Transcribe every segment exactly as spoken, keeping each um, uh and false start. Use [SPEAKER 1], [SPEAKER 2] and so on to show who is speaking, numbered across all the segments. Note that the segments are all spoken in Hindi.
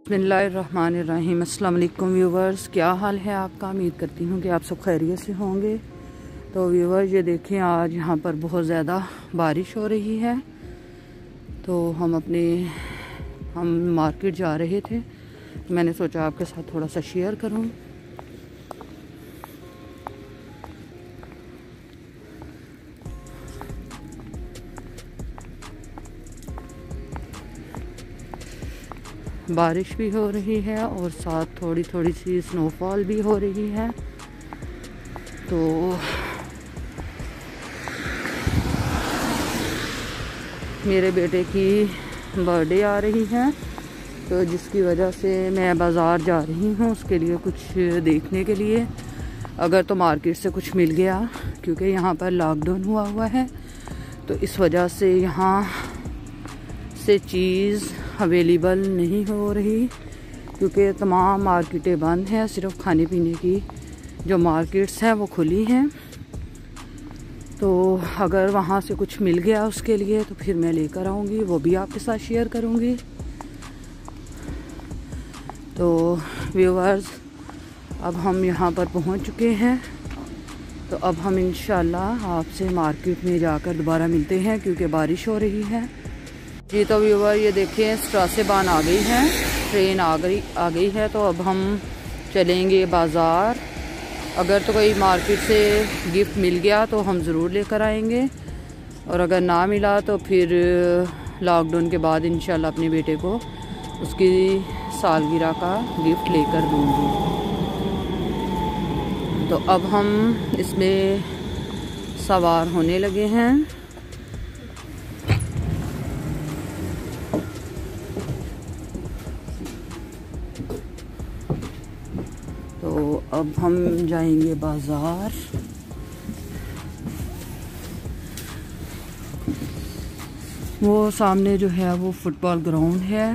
[SPEAKER 1] बिस्मिल्लाहिर्रहमानिर्रहीम। अस्सलाम वालेकुम व्यूवर्स, क्या हाल है आपका। उम्मीद करती हूँ कि आप सब खैरियत से होंगे। तो व्यूवर्स, ये देखें, आज यहाँ पर बहुत ज़्यादा बारिश हो रही है। तो हम अपने हम मार्केट जा रहे थे, मैंने सोचा आपके साथ थोड़ा सा शेयर करूँ। बारिश भी हो रही है और साथ थोड़ी थोड़ी सी स्नोफॉल भी हो रही है। तो मेरे बेटे की बर्थडे आ रही है, तो जिसकी वजह से मैं बाज़ार जा रही हूँ उसके लिए, कुछ देखने के लिए। अगर तो मार्केट से कुछ मिल गया, क्योंकि यहाँ पर लॉकडाउन हुआ हुआ है, तो इस वजह से यहाँ से चीज़ अवेलेबल नहीं हो रही, क्योंकि तमाम मार्केटें बंद हैं। सिर्फ खाने पीने की जो मार्केट्स हैं वो खुली हैं। तो अगर वहाँ से कुछ मिल गया उसके लिए तो फिर मैं लेकर आऊँगी, वो भी आपके साथ शेयर करूँगी। तो व्यूअर्स, अब हम यहाँ पर पहुँच चुके हैं, तो अब हम इंशाल्लाह आपसे मार्केट में जाकर दोबारा मिलते हैं, क्योंकि बारिश हो रही है। जी तो व्यूवर, ये देखिए स्ट्रासे बान आ गई है, ट्रेन आ गई आ गई है। तो अब हम चलेंगे बाज़ार। अगर तो कोई मार्केट से गिफ्ट मिल गया तो हम ज़रूर लेकर आएंगे, और अगर ना मिला तो फिर लॉकडाउन के बाद इंशाल्लाह अपने बेटे को उसकी सालगिरह का गिफ्ट लेकर दूँगी। तो अब हम इसमें सवार होने लगे हैं। तो अब हम जाएंगे बाज़ार। वो सामने जो है वो फुटबॉल ग्राउंड है।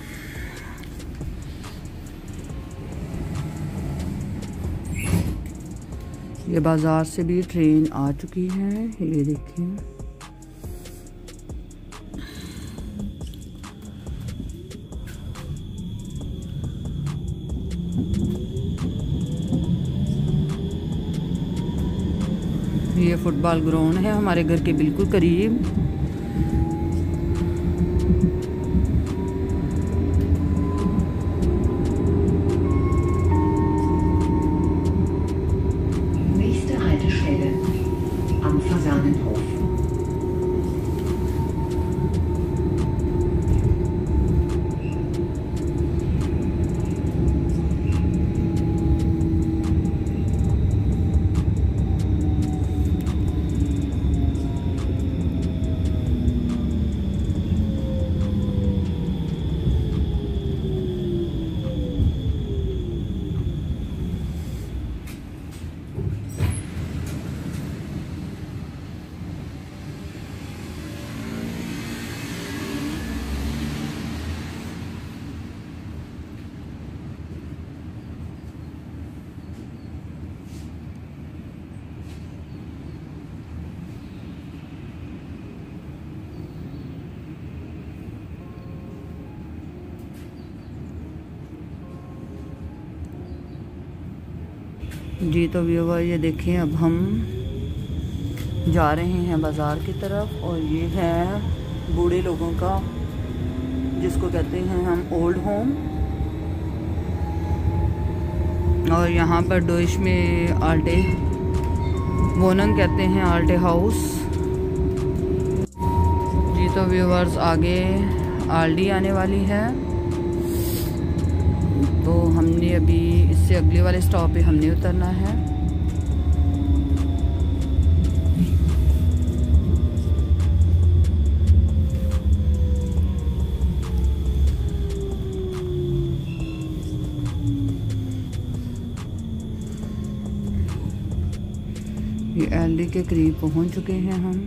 [SPEAKER 1] ये बाज़ार से भी ट्रेन आ चुकी है, ये देखिए। ये फुटबॉल ग्राउंड है हमारे घर के बिल्कुल करीब।
[SPEAKER 2] Nächste Haltestelle am Fasanenhof।
[SPEAKER 1] जी तो व्यूवर, ये देखें, अब हम जा रहे हैं बाज़ार की तरफ। और ये है बूढ़े लोगों का, जिसको कहते हैं हम ओल्ड होम। और यहाँ पर डोइश में आल्टे वोनंग कहते हैं, आल्टे हाउस। जी तो व्यूवर्स, आगे आल्डी आने वाली है। तो हमने अभी इससे अगले वाले स्टॉप पे हमने उतरना है। ये एलडी के करीब पहुंच चुके हैं हम।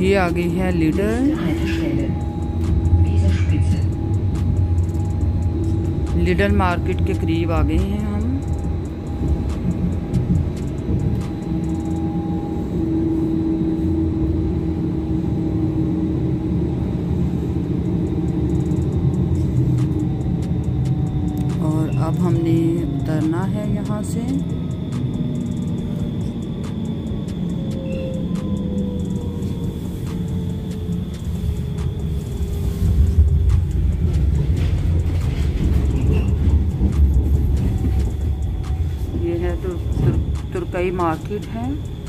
[SPEAKER 1] ये आ गई है लीडल। लीडल मार्केट के करीब आ गए हैं हम। और अब हमने उतरना है यहाँ से। तुर, तुर, तुर्कई मार्केट है।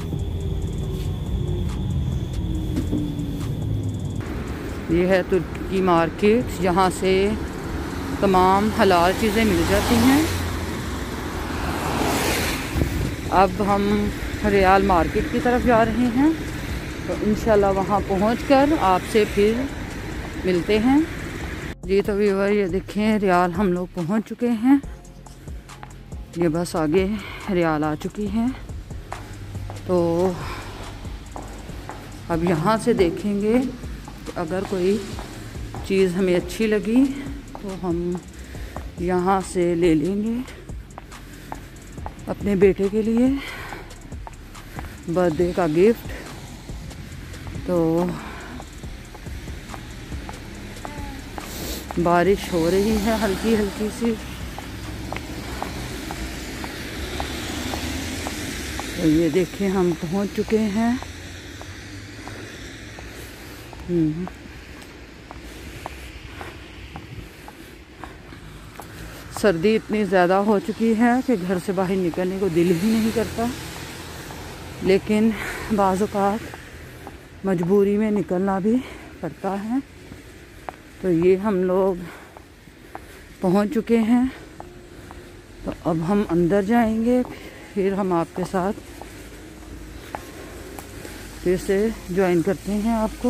[SPEAKER 1] ये है तुर्की मार्केट, यहाँ से तमाम हलाल चीज़ें मिल जाती हैं। अब हम रियाल मार्केट की तरफ जा रहे हैं, तो इंशाल्लाह वहाँ पहुँचकर आपसे फिर मिलते हैं। जी तो व्यूअर, ये देखें रियाल हम लोग पहुँच चुके हैं। ये बस आगे रियाल आ चुकी है। तो अब यहाँ से देखेंगे कि अगर कोई चीज़ हमें अच्छी लगी तो हम यहाँ से ले लेंगे अपने बेटे के लिए बर्थडे का गिफ्ट। तो बारिश हो रही है हल्की हल्की सी। तो ये देखें हम पहुंच चुके हैं। सर्दी इतनी ज़्यादा हो चुकी है कि घर से बाहर निकलने को दिल ही नहीं करता, लेकिन बाज़ औक़ात मजबूरी में निकलना भी पड़ता है। तो ये हम लोग पहुंच चुके हैं। तो अब हम अंदर जाएंगे, फिर हम आपके साथ फिर से ज्वाइन करते हैं आपको।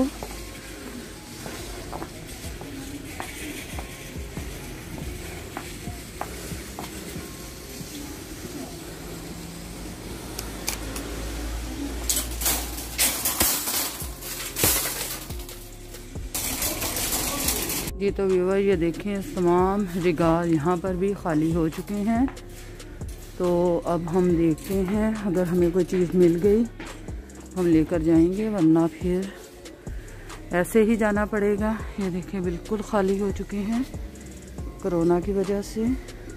[SPEAKER 1] जी तो व्यूअर, ये देखें तमाम रिगाल यहाँ पर भी खाली हो चुके हैं। तो अब हम देखते हैं, अगर हमें कोई चीज़ मिल गई हम लेकर जाएंगे, वरना फिर ऐसे ही जाना पड़ेगा। ये देखें बिल्कुल खाली हो चुके हैं कोरोना की वजह से।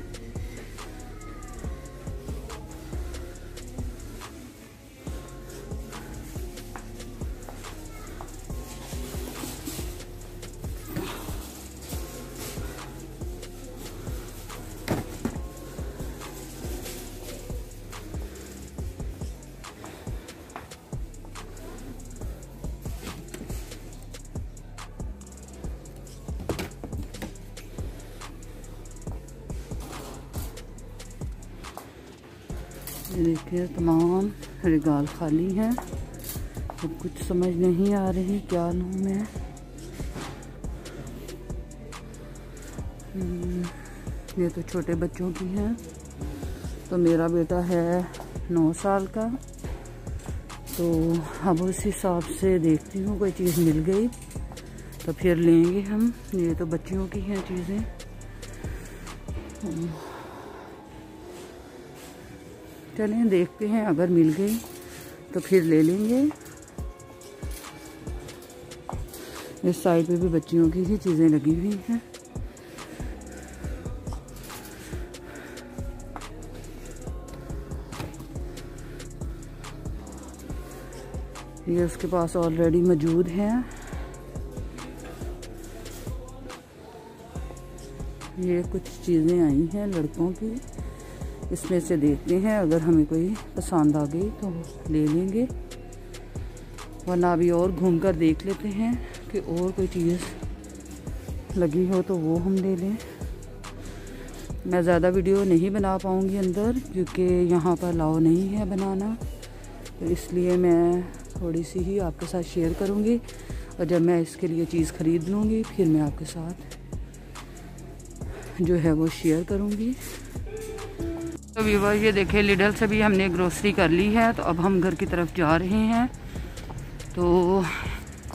[SPEAKER 1] देखिए तमाम रिगाल खाली हैं। अब कुछ समझ नहीं आ रही क्या लूँ मैं। ये तो छोटे बच्चों की हैं। तो मेरा बेटा है नौ साल का, तो अब उस हिसाब से देखती हूँ कोई चीज़ मिल गई तो फिर लेंगे हम। ये तो बच्चियों की हैं चीज़ें। चलें देखते हैं, अगर मिल गई तो फिर ले लेंगे। इस साइड पे भी बच्चियों की ही चीज़ें लगी हुई हैं। ये उसके पास ऑलरेडी मौजूद है। ये कुछ चीज़ें आई हैं लड़कों की, इसमें से देखते हैं, अगर हमें कोई पसंद आ गई तो ले लेंगे, वरना अभी और घूमकर देख लेते हैं कि और कोई चीज़ लगी हो तो वो हम ले लें। मैं ज़्यादा वीडियो नहीं बना पाऊँगी अंदर, क्योंकि यहाँ पर अलाउ नहीं है बनाना, तो इसलिए मैं थोड़ी सी ही आपके साथ शेयर करूँगी। और जब मैं इसके लिए चीज़ ख़रीद लूँगी फिर मैं आपके साथ जो है वो शेयर करूँगी। तो व्यूअर, ये देखिए लिडल से भी हमने ग्रोसरी कर ली है। तो अब हम घर की तरफ जा रहे हैं। तो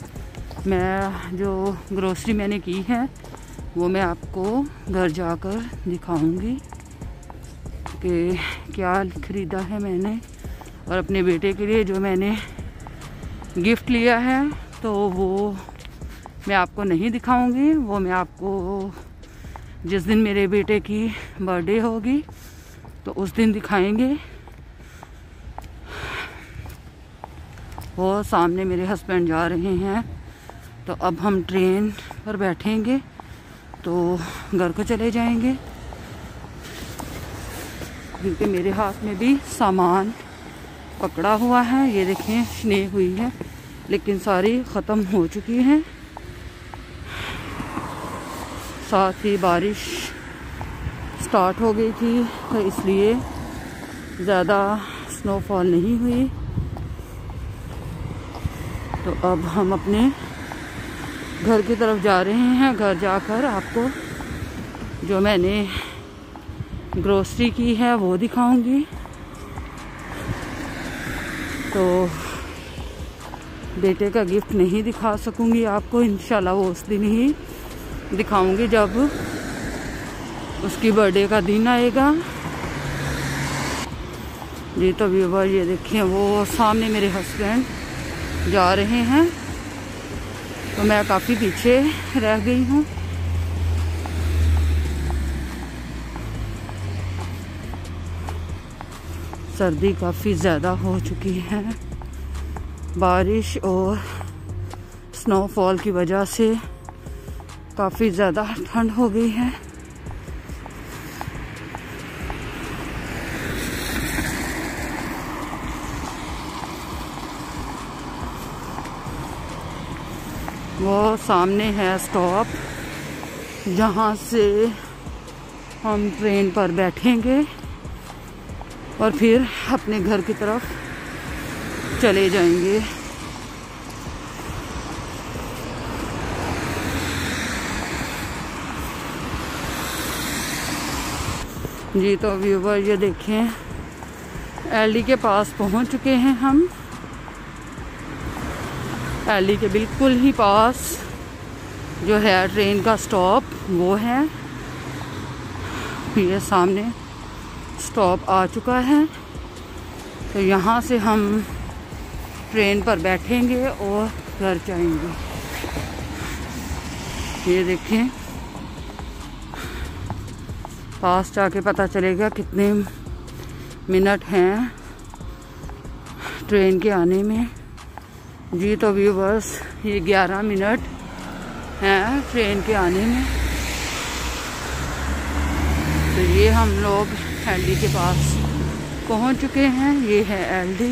[SPEAKER 1] मैं जो ग्रोसरी मैंने की है वो मैं आपको घर जाकर दिखाऊंगी कि क्या ख़रीदा है मैंने। और अपने बेटे के लिए जो मैंने गिफ्ट लिया है तो वो मैं आपको नहीं दिखाऊंगी, वो मैं आपको जिस दिन मेरे बेटे की बर्थडे होगी तो उस दिन दिखाएंगे। वो सामने मेरे हस्बैंड जा रहे हैं, तो अब हम ट्रेन पर बैठेंगे तो घर को चले जाएंगे, क्योंकि मेरे हाथ में भी सामान पकड़ा हुआ है। ये देखें स्ने हुई है लेकिन सारी ख़त्म हो चुकी हैं। साथ ही बारिश स्टार्ट हो गई थी तो इसलिए ज़्यादा स्नोफॉल नहीं हुई। तो अब हम अपने घर की तरफ जा रहे हैं। घर जाकर आपको जो मैंने ग्रोसरी की है वो दिखाऊंगी। तो बेटे का गिफ्ट नहीं दिखा सकूंगी आपको, इंशाल्लाह वो उस दिन ही दिखाऊंगी जब उसकी बर्थडे का दिन आएगा। जी तो व्यूवर ये देखिए वो सामने मेरे हस्बैंड जा रहे हैं, तो मैं काफ़ी पीछे रह गई हूँ। सर्दी काफ़ी ज़्यादा हो चुकी है, बारिश और स्नोफॉल की वजह से काफ़ी ज़्यादा ठंड हो गई है। वो सामने है स्टॉप, जहाँ से हम ट्रेन पर बैठेंगे और फिर अपने घर की तरफ चले जाएंगे। जी तो व्यूवर ये देखें एलडी के पास पहुंच चुके हैं हम। एलडी के बिल्कुल ही पास जो है ट्रेन का स्टॉप वो है। ये सामने स्टॉप आ चुका है, तो यहाँ से हम ट्रेन पर बैठेंगे और घर जाएंगे। ये देखें पास जाके पता चलेगा कितने मिनट हैं ट्रेन के आने में। जी तो व्यूवर्स ये ग्यारह मिनट हैं ट्रेन के आने में। तो ये हम लोग एलडी के पास पहुंच चुके हैं। ये है एलडी।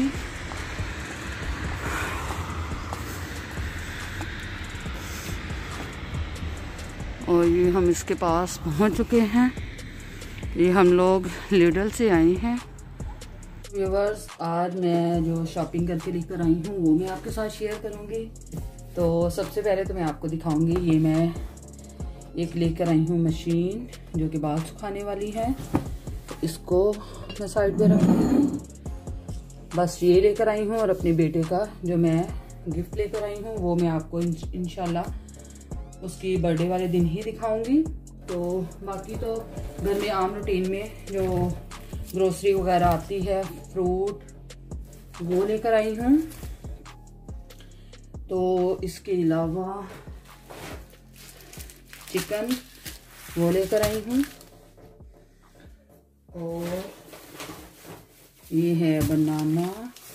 [SPEAKER 1] और ये हम इसके पास पहुंच चुके हैं। ये हम लोग लिडल से आए हैं। व्यूवर्स आज मैं जो शॉपिंग करके लेकर आई हूँ वो मैं आपके साथ शेयर करूँगी। तो सबसे पहले तो मैं आपको दिखाऊंगी, ये मैं एक लेकर आई हूँ मशीन जो कि बाल सुखाने वाली है। तो इसको मैं साइड पे रखती हूँ। बस ये लेकर आई हूँ और अपने बेटे का जो मैं गिफ्ट लेकर आई हूँ वो मैं आपको इंशाल्लाह उसकी बर्थडे वाले दिन ही दिखाऊंगी। तो बाकी तो घर में आम रूटीन में जो ग्रोसरी वगैरह आती है, फ्रूट, वो लेकर आई हूँ। तो इसके अलावा चिकन वो लेकर आई हूँ। और ये है बनाना,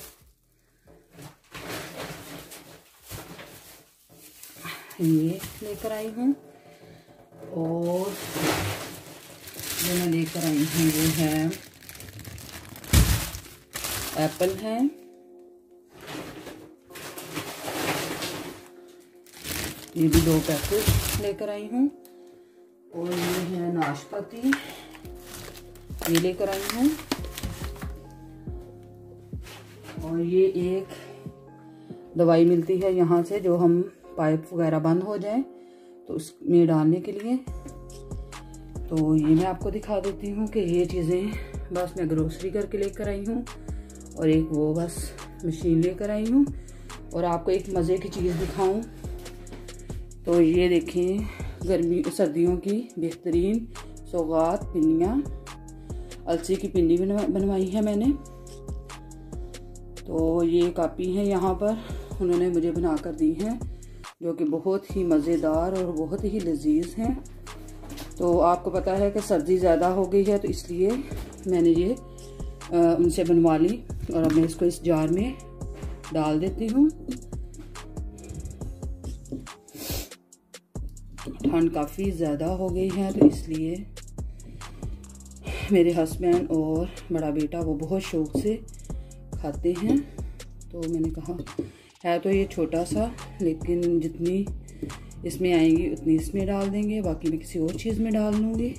[SPEAKER 1] ये लेकर आई हूँ। और जो मैं लेकर आई हूँ वो है एप्पल है। ये भी दो पैकेट लेकर आई हूँ। और ये है नाशपाती, ये लेकर आई हूँ। और ये एक दवाई मिलती है यहाँ से, जो हम पाइप वगैरह बंद हो जाए तो उसमें डालने के लिए। तो ये मैं आपको दिखा देती हूँ कि ये चीज़ें बस मैं ग्रोसरी करके लेकर आई हूँ। और एक वो बस मशीन लेकर आई हूँ। और आपको एक मज़े की चीज़ दिखाऊं तो ये देखें, गर्मी सर्दियों की बेहतरीन सौगात पिन्नियाँ, अलसी की पिन्नी बनवाई है मैंने। तो ये कापी है यहाँ पर उन्होंने मुझे बना कर दी हैं, जो कि बहुत ही मज़ेदार और बहुत ही लजीज हैं। तो आपको पता है कि सर्दी ज़्यादा हो गई है, तो इसलिए मैंने ये आ, उनसे बनवा ली। और अब मैं इसको इस जार में डाल देती हूँ। ठंड काफ़ी ज़्यादा हो गई है, तो इसलिए मेरे हस्बैंड और बड़ा बेटा वो बहुत शौक़ से खाते हैं। तो मैंने कहा है तो ये छोटा सा, लेकिन जितनी इसमें आएंगी उतनी इसमें डाल देंगे, बाकी मैं किसी और चीज़ में डाल लूँगी।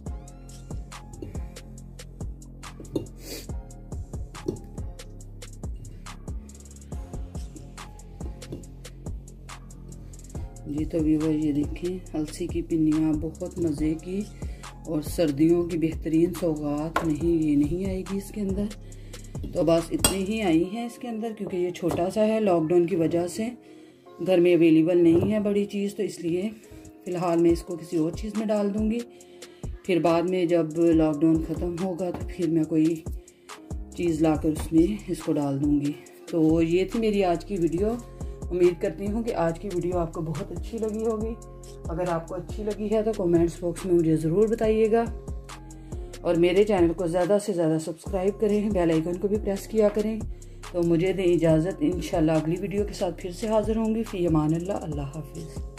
[SPEAKER 1] जी तो व्यूअर ये देखें, अलसी की पिन्नियाँ बहुत मज़े की और सर्दियों की बेहतरीन सौगात नहीं, ये नहीं आएगी इसके अंदर। तो बस इतनी ही आई हैं इसके अंदर, क्योंकि ये छोटा सा है, लॉकडाउन की वजह से घर में अवेलेबल नहीं है बड़ी चीज़, तो इसलिए फ़िलहाल मैं इसको किसी और चीज़ में डाल दूँगी। फिर बाद में जब लॉकडाउन ख़त्म होगा तो फिर मैं कोई चीज़ लाकर उसमें इसको डाल दूँगी। तो ये थी मेरी आज की वीडियो। उम्मीद करती हूँ कि आज की वीडियो आपको बहुत अच्छी लगी होगी। अगर आपको अच्छी लगी है तो कमेंट्स बॉक्स में मुझे ज़रूर बताइएगा, और मेरे चैनल को ज़्यादा से ज़्यादा सब्सक्राइब करें, बेल आइकन को भी प्रेस किया करें। तो मुझे दें इजाज़त, इंशाल्लाह अगली वीडियो के साथ फिर से हाज़िर होंगी। फ़ी अमान अल्लाह, अल्लाह हाफिज़।